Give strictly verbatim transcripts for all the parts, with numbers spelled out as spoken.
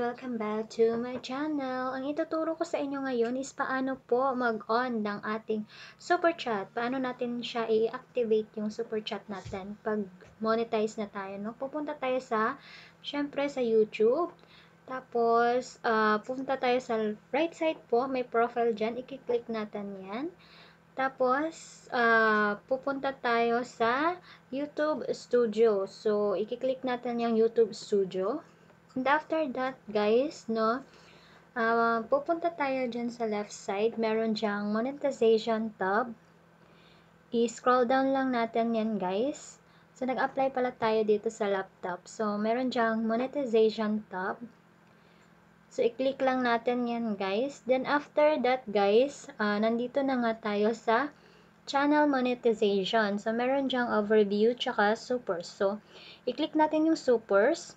Welcome back to my channel. Ang ituturo ko sa inyo ngayon is paano po mag-on ng ating super chat. Paano natin siya i-activate yung super chat natin pag monetize na tayo. No? Pupunta tayo sa, syempre sa YouTube. Tapos, uh, pupunta tayo sa right side po. May profile dyan. I-click natin yan. Tapos, uh, pupunta tayo sa YouTube Studio. So, i-click natin yung YouTube Studio. And after that, guys, no, uh, pupunta tayo dyan sa left side. Meron dyang monetization tab. I-scroll down lang natin yan, guys. So, nag-apply pala tayo dito sa laptop. So, meron dyang monetization tab. So, i-click lang natin yan, guys. Then, after that, guys, uh, nandito na nga tayo sa channel monetization. So, meron dyang overview tsaka supers. So, i-click natin yung supers.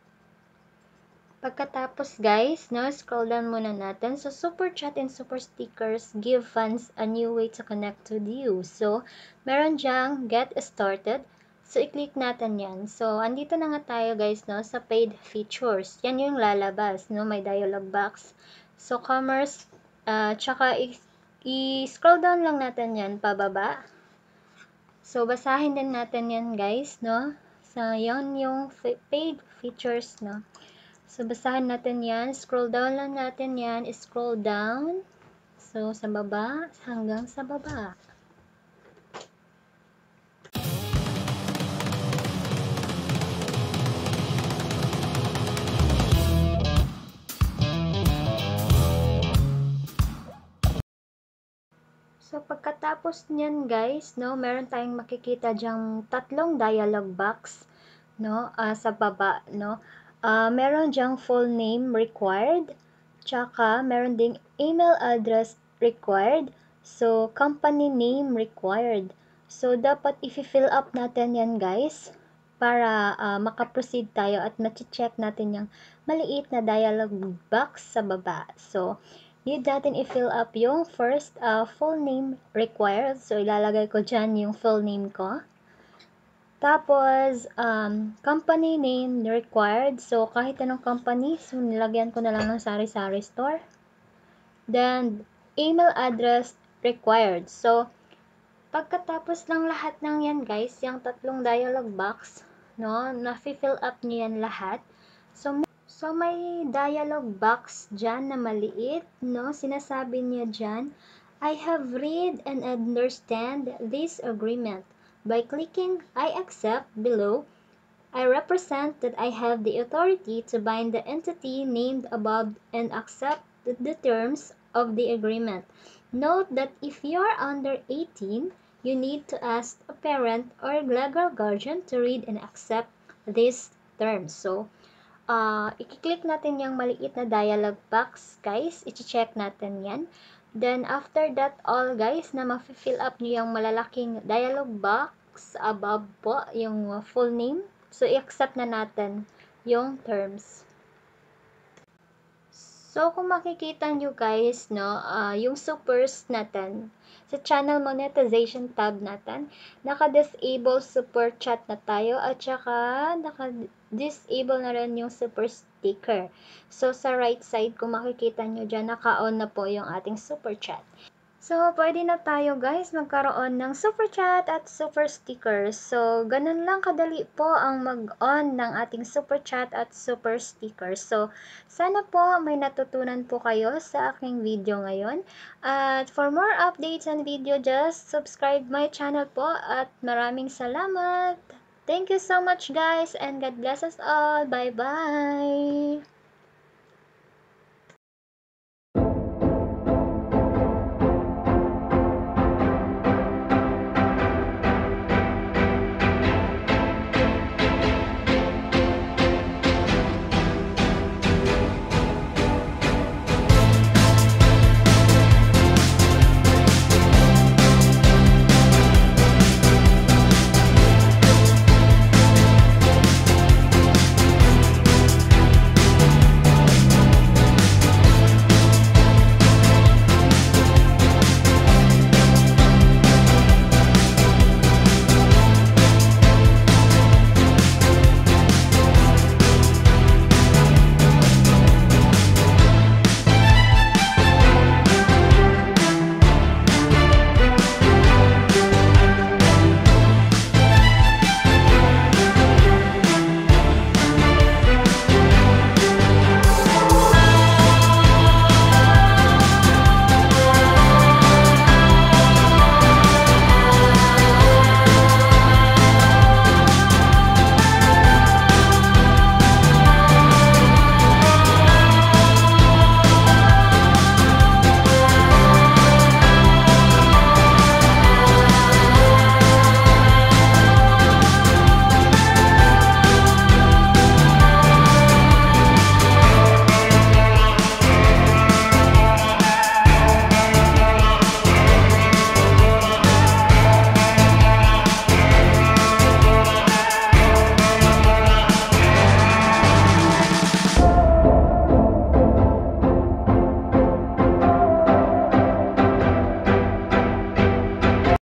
Pagkatapos, guys, no, scroll down muna natin. So, super chat and super stickers give fans a new way to connect with you. So, meron dyang get started. So, i-click natin yan. So, andito na nga tayo, guys, no, sa paid features. Yan yung lalabas, no, may dialog box. So, commerce, uh, tsaka i-scroll down lang natin yan, pababa. So, basahin din natin yan, guys, no. So, yan yung paid features, no. So, basahin natin yan. Scroll down lang natin yan. Scroll down. So, sa baba hanggang sa baba. So, pagkatapos niyan, guys, no, meron tayong makikita dyang tatlong dialog box, no, uh, sa baba, no. Uh, meron dyang full name required, tsaka meron ding email address required, so company name required. So, dapat i-fill up natin yan, guys, para uh, makaproceed tayo at ma-check natin yung maliit na dialog box sa baba. So, need natin i-fill up yung first uh, full name required. So, ilalagay ko dyan yung full name ko. Tapos, um, company name required. So, kahit anong company, so nilagyan ko na lang ng sari-sari store. Then, email address required. So, pagkatapos ng lahat ng yan, guys, yung tatlong dialog box, no, na-fill up niyo yan lahat. So, so may dialog box dyan na maliit, no, sinasabi niya dyan, I have read and understand this agreement. By clicking I accept below, I represent that I have the authority to bind the entity named above and accept the terms of the agreement. Note that if you are under eighteen, you need to ask a parent or legal guardian to read and accept these terms. So, uh, i-click natin yung maliit na dialog box, guys. I-check natin yan. Then, after that all, guys, na ma-fill up nyo yung malalaking dialog box above po, yung full name. So, i-accept na natin yung terms. So, kung makikita nyo, guys, no, uh, yung supers natin, sa channel monetization tab natin, naka-disable super chat na tayo, at saka naka-disable na rin yung super sticker. So, sa right side, kung makikita nyo dyan, naka-on na po yung ating super chat. So, pwede na tayo, guys, magkaroon ng super chat at super stickers. So, ganun lang kadali po ang mag-on ng ating super chat at super stickers. So, sana po may natutunan po kayo sa aking video ngayon. At for more updates and video, just subscribe my channel po at maraming salamat. Thank you so much, guys, and God bless us all. Bye-bye!